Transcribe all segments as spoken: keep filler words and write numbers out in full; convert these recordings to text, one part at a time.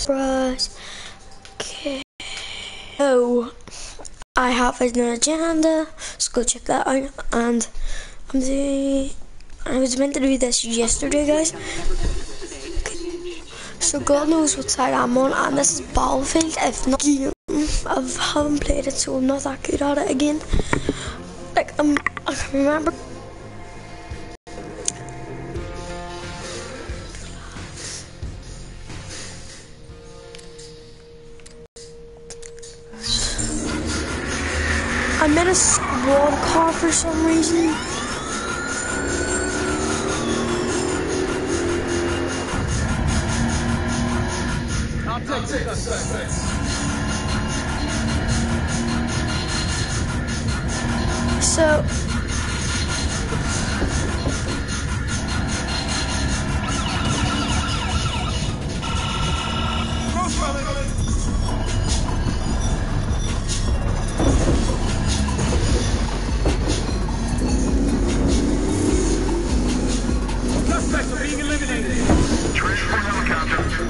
for us. Okay. So I have an agenda. Let's go check that out. And I'm doing. I was meant to do this yesterday, guys. So God knows what side I'm on, and this is Battlefield. If not game, I haven't played it, so I'm not that good at it again. Like I'm, I can remember. I'm in a squad car for some reason. I'll take this. So Suspects are being eliminated. Transport helicopter.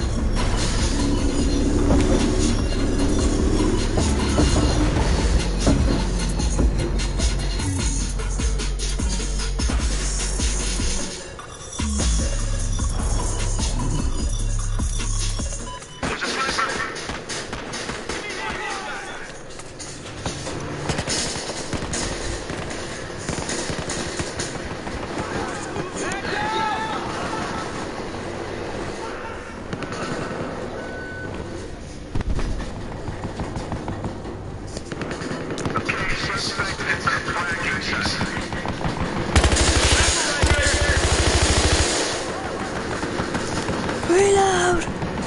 reload.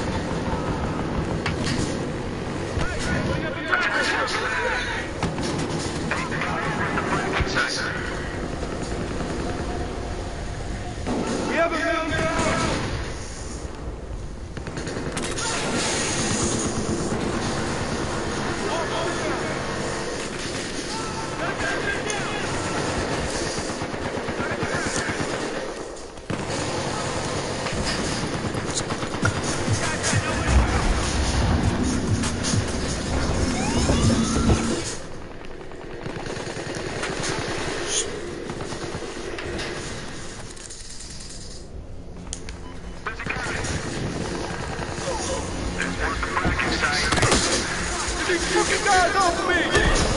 We have a man. These fucking guys off me!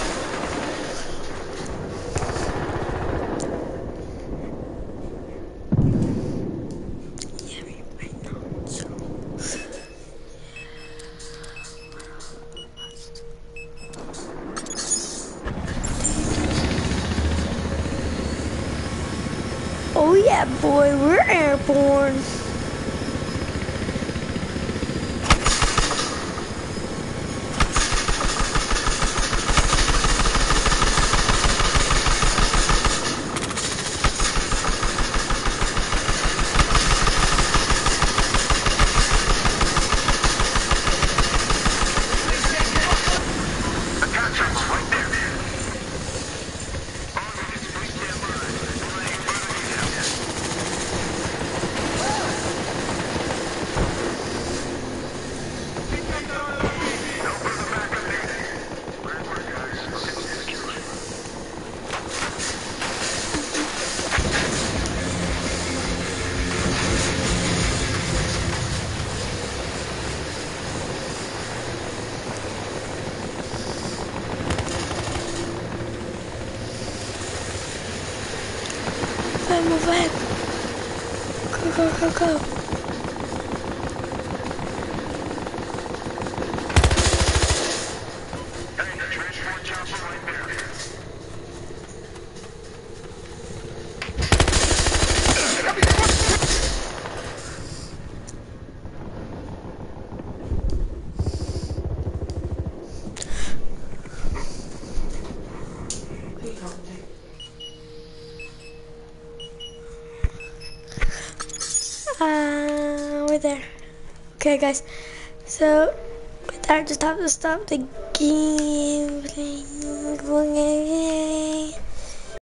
Oh yeah, boy, we're airborne. Move ahead. Go, go, go, go. Hey, the transport chopper right there. Uh, we're there. Okay, guys. So, with that, just have to stop the game.